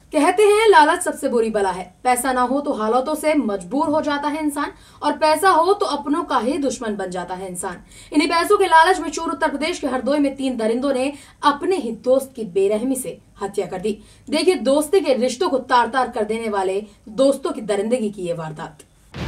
कहते हैं लालच सबसे बुरी बला है। पैसा ना हो तो हालातों से मजबूर हो जाता है इंसान, और पैसा हो तो अपनों का ही दुश्मन बन जाता है इंसान। इन्हीं पैसों के लालच में चूर उत्तर प्रदेश के हरदोई में 3 दरिंदों ने अपने ही दोस्त की बेरहमी से हत्या कर दी। देखिए दोस्ती के रिश्तों को तार तार कर देने वाले दोस्तों की दरिंदगी की ये वारदात।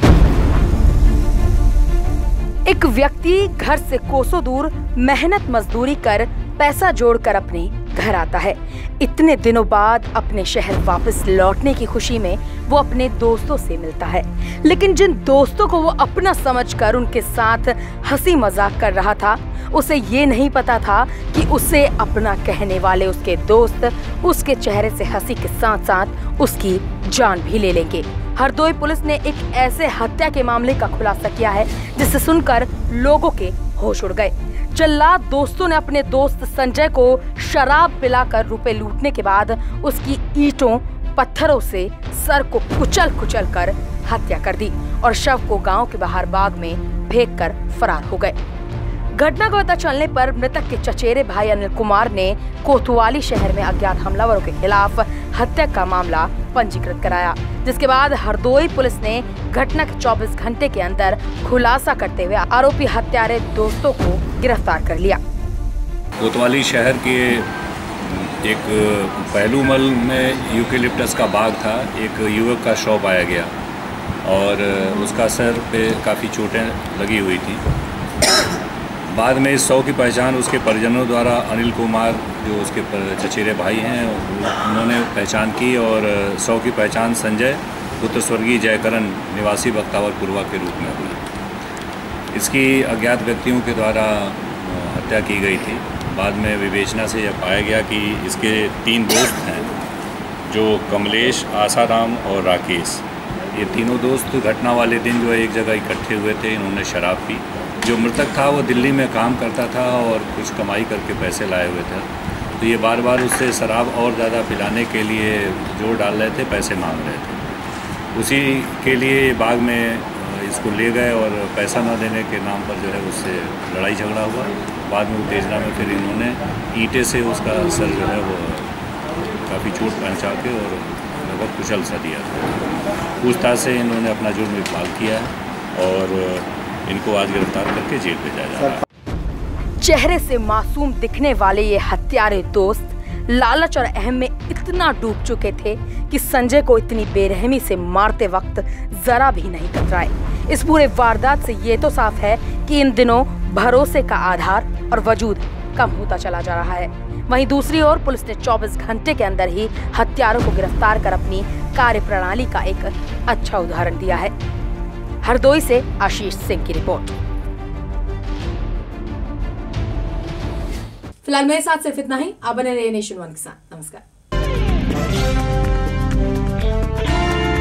एक व्यक्ति घर से कोसों दूर मेहनत मजदूरी कर पैसा जोड़कर अपने घर आता है। इतने दिनों बाद अपने शहर वापस लौटने की खुशी में वो अपने दोस्तों से मिलता है, लेकिन जिन दोस्तों को वो अपना समझकर उनके साथ हंसी मजाक कर रहा था, उसे ये नहीं पता था कि उसे अपना कहने वाले उसके दोस्त उसके चेहरे से हंसी के साथ साथ उसकी जान भी ले लेंगे। हरदोई पुलिस ने एक ऐसे हत्या के मामले का खुलासा किया है जिसे सुनकर लोगों के होश उड़ गए। जल्लाद दोस्तों ने अपने दोस्त संजय को शराब पिलाकर रुपए लूटने के बाद उसकी ईंटों पत्थरों से सर को कुचल कर हत्या कर दी और शव को गांव के बाहर बाग में फेंककर फरार हो गए। घटना का पता चलने पर मृतक के चचेरे भाई अनिल कुमार ने कोतवाली शहर में अज्ञात हमलावरों के खिलाफ हत्या का मामला पंजीकृत कराया, जिसके बाद हरदोई पुलिस ने घटना के 24 घंटे के अंदर खुलासा करते हुए आरोपी हत्यारे दोस्तों को गिरफ्तार कर लिया। कोतवाली शहर के एक पहलूमल में यूकेलिप्टस का बाग था। एक युवक का शव पाया गया और उसका सर पे काफ़ी चोटें लगी हुई थी। बाद में इस शव की पहचान उसके परिजनों द्वारा अनिल कुमार जो उसके चचेरे भाई हैं उन्होंने पहचान की और शव की पहचान संजय पुत्र स्वर्गीय जयकरण निवासी बख्तावरपुरवा के रूप में हुई। इसकी अज्ञात व्यक्तियों के द्वारा हत्या की गई थी। बाद में विवेचना से यह पाया गया कि इसके 3 दोस्त हैं जो कमलेश, आसाराम और राकेश। ये तीनों दोस्त घटना वाले दिन जो एक जगह इकट्ठे हुए थे। इन्होंने शराब पी। जो मृतक था वो दिल्ली में काम करता था और कुछ कमाई करके पैसे लाए हुए थे, तो ये बार बार उससे शराब और ज़्यादा पिलाने के लिए जोर डाल रहे थे, पैसे मांग रहे थे। उसी के लिए बाग में इसको ले गए और पैसा न देने के नाम पर जो है उससे लड़ाई झगड़ा हुआ। बाद में उत्तेजना में फिर इन्होंने ईंटे से उसका सर जो है वो काफ़ी चोट पहुँचा के और लगभग कुचल सा दिया था। पूछताछ से इन्होंने अपना जुर्म इकबाल किया है और इनको आज गिरफ्तार करके जेल भेजा जा रहा है। चेहरे से मासूम दिखने वाले ये हत्यारे दोस्त लालच और अहम में इतना डूब चुके थे कि संजय को इतनी बेरहमी से मारते वक्त जरा भी नहीं कतराए। इस पूरे वारदात से ये तो साफ है कि इन दिनों भरोसे का आधार और वजूद कम होता चला जा रहा है। वहीं दूसरी ओर पुलिस ने 24 घंटे के अंदर ही हत्यारों को गिरफ्तार कर अपनी कार्यप्रणाली का एक अच्छा उदाहरण दिया है। हरदोई से आशीष सिंह की रिपोर्ट। फिलहाल मेरे साथ सिर्फ इतना ही। आप बने रहिए नेशन वन के साथ। नमस्कार।